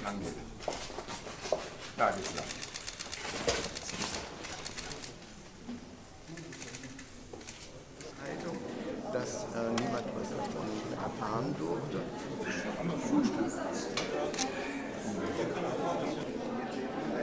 lang geht. Da geht's lang. Dass niemand was davon erfahren durfte.